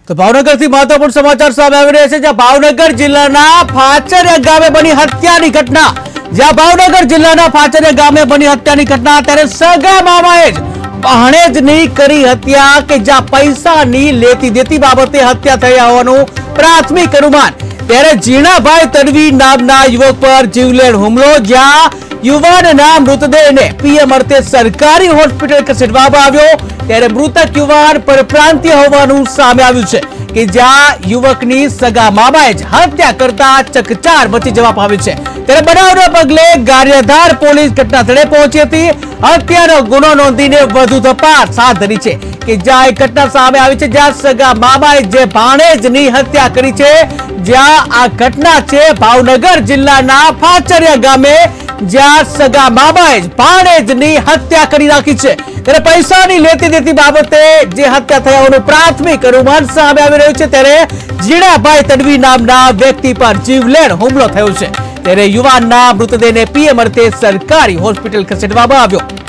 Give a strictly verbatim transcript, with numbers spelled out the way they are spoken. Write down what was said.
तो भावनगर थी महत्वपूर्ण समाचार सामे आवी रह्या छे। ज्यां भावनगर जिल्लाना फाचरिया गामे बनी हत्यानी घटना ज्यां भावनगर जिल्लाना फाचरिया गामे बनी हत्यानी घटना त्यारे सगा मामाए ज भाणेजनी करी हत्या के ज्यां पैसानी लेती देती बाबते हत्या थई होવાનું प्राथमिक अनुमान। त्यारे जीणाभाई तडवी नामना युवक पर जीवलेण हुमलो ज्यां युवानना मृतदेहने पीएम अर्थे सरकारी होस्पिटल खसेडवामां આવ્યો। ત્યારે મૃતક યુવાન પરપ્રાંતીય હોવાનું સામે આવ્યું છે કે જ્યાં યુવકની સગા મામાએ જ હત્યા કરતા ચકચાર મચી જવા પામી છે। ત્યારે બનાવના પગલે ગારિયાધાર પોલીસ ઘટના સ્થળે પહોંચી હતી। હત્યાનો ગુનો નોંધીને વધુ તપાસ હાથ ધરી છે કે જ્યાં એક ઘટના સામે આવી છે જ્યાં સગા મામાએ જે ભાણેજની હત્યા કરી છે। જ્યાં આ ઘટના છે ભાવનગર જિલ્લાના ફાચરિયા ગામે જ્યાં સગા મામાએ જ ભાણેજની હત્યા કરી નાખી છે। ત્યારે પૈસાની લેતી દેતી બાબતે જે હત્યા થયાનું પ્રાથમિક અનુમાન સામે આવી રહ્યું છે। ત્યારે જીણાભાઈ તડવી નામના વ્યક્તિ પર જીવલેણ હુમલો થયો છે। ત્યારે યુવાનના મૃતદેહને પીએમ અર્થે સરકારી હોસ્પિટલ ખસેડવામાં આવ્યો।